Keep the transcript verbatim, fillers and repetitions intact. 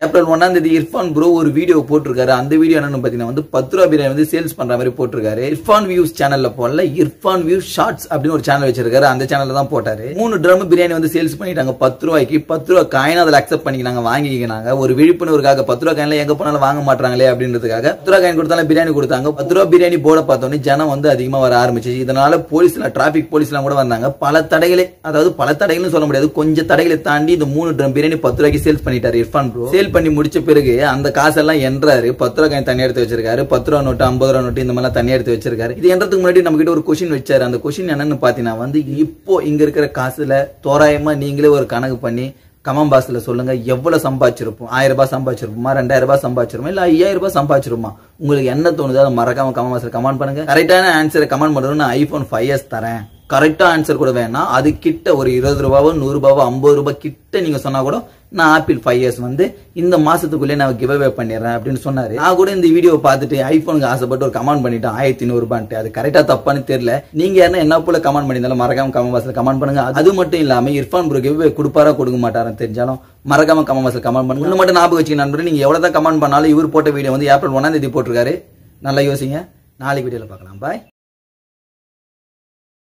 April ஒன்னாம் தேதி Irfan bro ஒரு வீடியோ போட்டிருக்காரு. அந்த வீடியோ என்னன்னு பாத்தீங்கன்னா வந்து பத்து ரூபா பிரியாணி வந்து சேல்ஸ் பண்ற மாதிரி போட்டிருக்காரு. இர்ஃபான் வியூஸ் சேனல்ல போடல, இர்ஃபான் வியூஸ் ஷார்ட்ஸ் அப்படின்னு ஒரு சேனல் வச்சிருக்காரு. அந்த சேனல்ல தான் போட்டாரு. மூணு ட்ரம் பிரியாணி வந்து சேல்ஸ் பண்ணிட்டாங்க பத்து ரூபாய்க்கு. பத்து ரூபா காயின் அதில் அக்செப்ட் பண்ணிக்கிறாங்க, வாங்கிக்கிறாங்க. ஒரு விழிப்புணர்வுக்காக பத்து ரூபா காயின்ல எங்க போனாலும் வாங்க மாட்டாங்களே அப்படின்றதுக்காக பத்து ரூபா காயின் கொடுத்தாலும் பிரியாணி கொடுத்தாங்க. பத்து ரூபா பிரியாணி போட பார்த்தோன்னே ஜனம் வந்து அதிகமா வர ஆரம்பிச்சு. இதனால போலீஸ்ல டிராபிக் போலீஸ் எல்லாம் கூட வந்தாங்க. பல தடைகளை, அதாவது பல தடைகள்னு சொல்ல முடியாது, கொஞ்சம் தடைகளை தாண்டி இந்த மூணு ட்ரம் பிரியாணி பத்து ரூபாய்க்கு சேல்ஸ் பண்ணிட்டாரு இர்ஃபான் ப்ரோ. சேல் பண்ணி முடிச்ச பிறகு அந்த காசெல்லாம் என்றாரு. பத்து ரூபா காயின் தண்ணி எடுத்து வச்சிருக்காரு. பத்து ரூபா நோட்டு, ஐம்பது ரூபா நோட்டு, இந்த மாதிரி தண்ணி எடுத்து வச்சிருக்காரு. இது என்றதுக்கு முன்னாடி நம்ம கிட்ட ஒரு கொஸ்டின் வச்சாரு. அந்த கொஸ்டின் என்னன்னு பாத்தீங்கன்னா வந்து இப்போ இங்க இருக்கிற காசுல தோராயமா நீங்களே ஒரு கணக்கு பண்ணி கமெண்ட் பாக்ஸ்ல சொல்லுங்க, எவ்வளவு சம்பாதிச்சிருப்போம்? ஆயிரம் ரூபாய் சம்பாதிச்சிருப்போமா, ரெண்டாயிரம் ரூபாய் சம்பாதிச்சிருப்போம், இல்ல ஐயாயிரம் ரூபாய் சம்பாதிச்சிருமா? உங்களுக்கு என்ன தோணுதோ அதை மறக்காம கமெண்ட் பாக்ஸ்ல கமெண்ட் பண்ணுங்க. கரெக்டான ஆன்சரை கமெண்ட் பண்ணணும். நான் ஐபோன் ஃபைவ் எஸ் தரேன். கரெக்டா ஆன்சர் கூட வேணாம், அது கிட்ட ஒரு இருபது ரூபாவோ நூறு ரூபாவோ ஐம்பது ரூபாய் கிட்ட நீங்க சொன்னா கூட நான் ஆப்பிள் ஃபைவ் எஸ் வந்து இந்த மாசத்துக்குள்ளே நான் கிவ் அவே பண்ணிடுறேன் அப்படின்னு சொன்னாரு. நான் கூட இந்த வீடியோ பார்த்துட்டு ஐபோனுக்கு ஆசைப்பட்டு ஒரு கமெண்ட் பண்ணிட்டேன் ஆயிரத்தி நூறு ரூபான்ட்டு. அது கரெக்டா தப்பான்னு தெரியல. நீங்க யாரும் என்ன போல கமெண்ட் பண்ணியிருந்தாலும் மறக்காம கமெண்ட் பாக்ஸ்ல கமெண்ட் பண்ணுங்க. அது மட்டும் இல்லாம இர்ஃபான் ப்ரோ கிவ் அவே கொடுப்பாரா கொடுக்க மாட்டாரான்னு தெரிஞ்சாலும் மறக்காம கமெண்ட் பாக்ஸ்ல கமெண்ட் பண்ணுங்க. இன்னும் மட்டும் ஞாபகம் வச்சுக்க நண்பர்களே, நீங்க எவ்வளவுதான் கமெண்ட் பண்ணாலும் இவர் போட்ட வீடியோ வந்து ஏப்ரல் ஒன்னாம் தேதி போட்டிருக்காரு. நல்லா யோசிங்க. நாளைக்கு வீடியோல பார்க்கலாம். பாய்.